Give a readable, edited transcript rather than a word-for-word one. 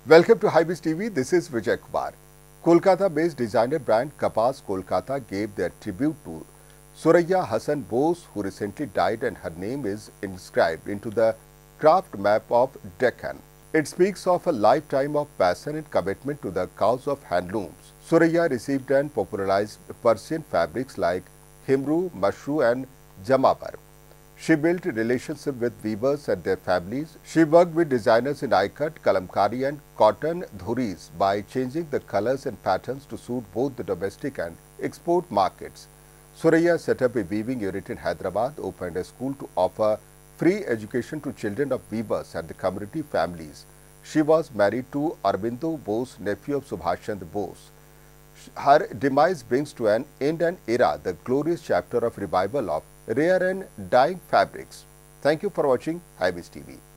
Welcome to Highways TV. This is Vijay Kumar. Kolkata-based designer brand Kapas Kolkata gave their tribute to Suraya Hassan Bose, who recently died, and her name is inscribed into the craft map of Deccan. It speaks of a lifetime of passion and commitment to the cause of handlooms. Suraya received and popularized Persian fabrics like himru, mashru and jamabar. She built a relationship with weavers and their families. She worked with designers in ikat, kalamkari and cotton dhuris by changing the colors and patterns to suit both the domestic and export markets. Suraya set up a weaving unit in Hyderabad, opened a school to offer free education to children of weavers and the community families. She was married to Arvindo Bose, nephew of Subhash Chandra Bose. Her demise brings to an end an era, the glorious chapter of revival of rare and dying fabrics. Thank you for watching Highways TV.